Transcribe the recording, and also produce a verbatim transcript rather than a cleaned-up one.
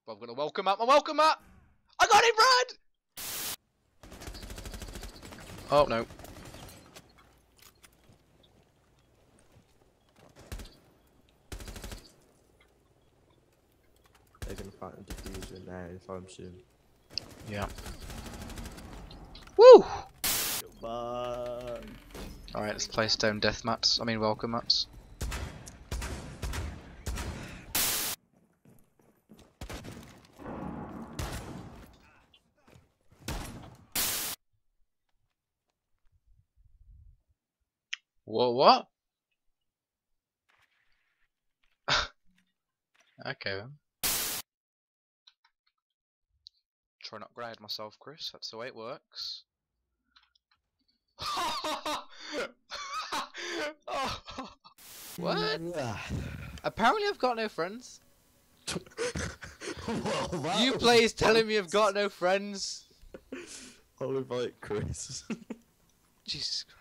But I'm gonna welcome up my welcome up. I got him, Brad. Oh no. They're gonna find a diffuser now if I'm soon. Yeah. Woo! Bye. Alright, let's play stone death mats. I mean welcome mats. Whoa, what? Okay then. Try not grade myself, Chris. That's the way it works. What? Apparently I've got no friends. Well, You players telling me I've got no friends? I'll invite Chris. Jesus Christ.